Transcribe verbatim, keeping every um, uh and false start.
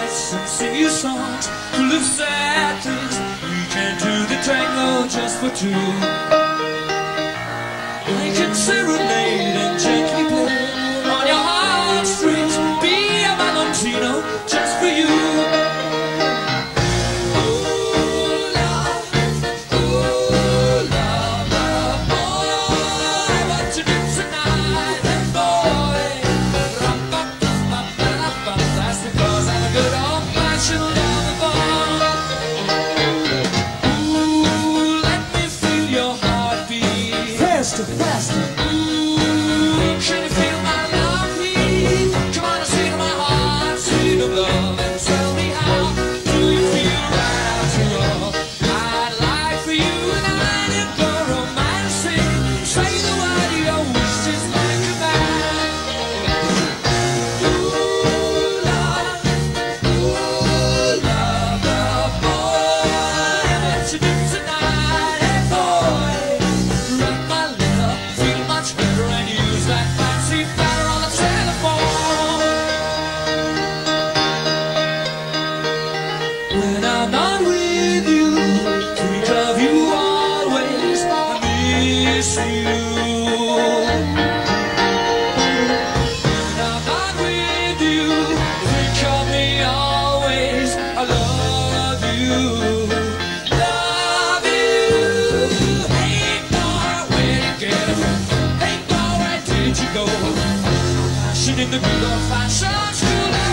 nights and sing you songs full of sad things. We can do the tango just for two. I can serenade and gently play on your heartstrings, be a Valentino just for you. Faster, faster. Ooh, can you feel my love heat? Come on and see to my heart, sweet of love, and tell me how do you feel right after all? I'd like for you and I to go romancing. Say the word of your wish just like a man. Ooh, love, ooh, love, love, boy, what you do tonight, hey boy. When I'm not with you, think of you always, I miss you. When I'm not with you, think of me always, I love you, love you. Hey boy, where'd you get? Hey boy, where did you go? Passion in the good old fashioned school.